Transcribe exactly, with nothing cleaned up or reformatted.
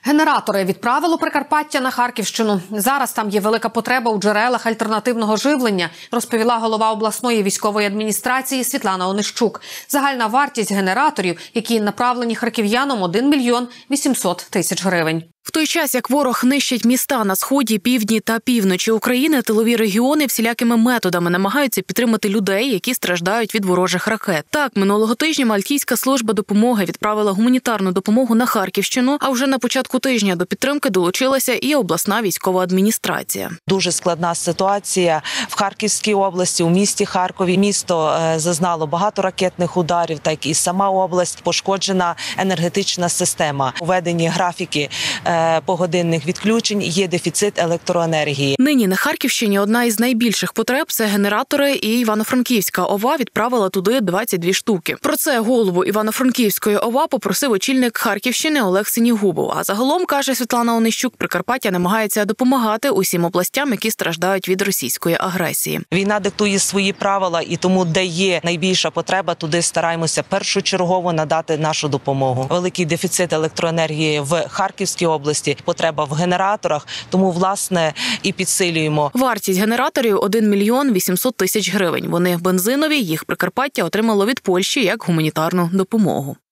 Генератори відправило Прикарпаття на Харківщину. Зараз там є велика потреба у джерелах альтернативного живлення, розповіла голова обласної військової адміністрації Світлана Онищук. Загальна вартість генераторів, які направлені харків'янам, один мільйон вісімсот тисяч гривень. В той час, як ворог нищить міста на сході, півдні та півночі України, тилові регіони всілякими методами намагаються підтримати людей, які страждають від ворожих ракет. Так, минулого тижня Мальтійська служба допомоги відправила гуманітарну допомогу на Харківщину, а вже на початку тижня до підтримки долучилася і обласна військова адміністрація. Дуже складна ситуація в Харківській області, у місті Харкові. Місто зазнало багато ракетних ударів, так і сама область, пошкоджена енергетична система. Уведені графіки погодинних відключень, є дефіцит електроенергії. Нині на Харківщині одна із найбільших потреб – це генератори, і Івано-Франківська ОВА відправила туди двадцять дві штуки. Про це голову Івано-Франківської ОВА попросив очільник Харківщини Олег Синігубов. А загалом, каже Світлана Онищук, Прикарпаття намагається допомагати усім областям, які страждають від російської агресії. Війна диктує свої правила, і тому, де є найбільша потреба, туди стараємося першочергово надати нашу допомогу. Великий дефіцит електроенергії в Харківській області. області, потреба в генераторах, тому, власне, і підсилюємо. Вартість генераторів – один мільйон вісімсот тисяч гривень. Вони бензинові, їх Прикарпаття отримало від Польщі як гуманітарну допомогу.